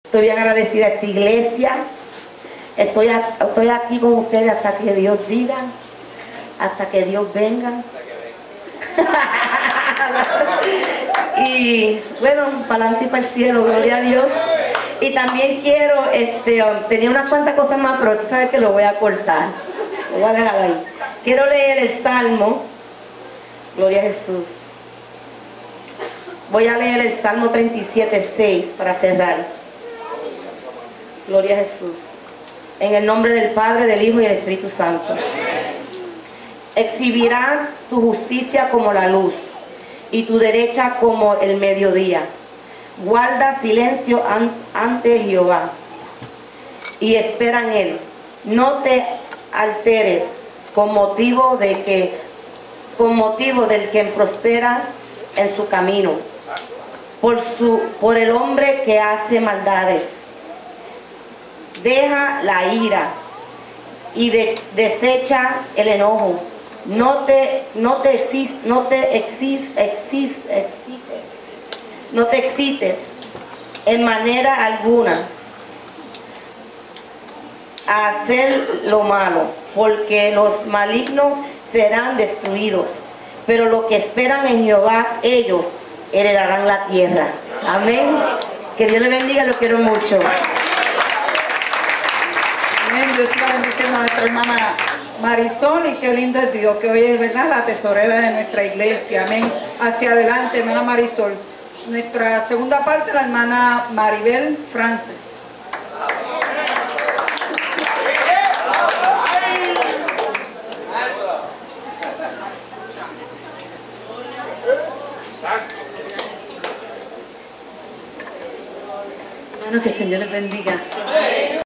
Estoy bien agradecida a esta iglesia. Estoy aquí con ustedes hasta que Dios diga, hasta que Dios venga. Y bueno, para adelante y para el cielo, gloria a Dios. Y también quiero, tenía unas cuantas cosas más, pero tú sabes que lo voy a cortar. Lo voy a dejar ahí. Quiero leer el Salmo, gloria a Jesús. Voy a leer el Salmo 37:6 para cerrar. Gloria a Jesús. En el nombre del Padre, del Hijo y del Espíritu Santo. Exhibirá tu justicia como la luz y tu derecha como el mediodía. Guarda silencio ante Jehová y espera en él. No te alteres con motivo del que prospera en su camino, por el hombre que hace maldades. Deja la ira y desecha el enojo. No te excites en manera alguna a hacer lo malo, porque los malignos serán destruidos, pero los que esperan en Jehová, ellos heredarán la tierra. Amén. Que Dios le bendiga, lo quiero mucho. Amén. Dios siga bendiciendo a nuestra hermana Marisol, y qué lindo es Dios, que hoy es, ¿verdad?, la tesorera de nuestra iglesia. Amén. Hacia adelante, hermana Marisol. Nuestra segunda parte, la hermana Maribel Frances. Hermano, que el Señor les bendiga.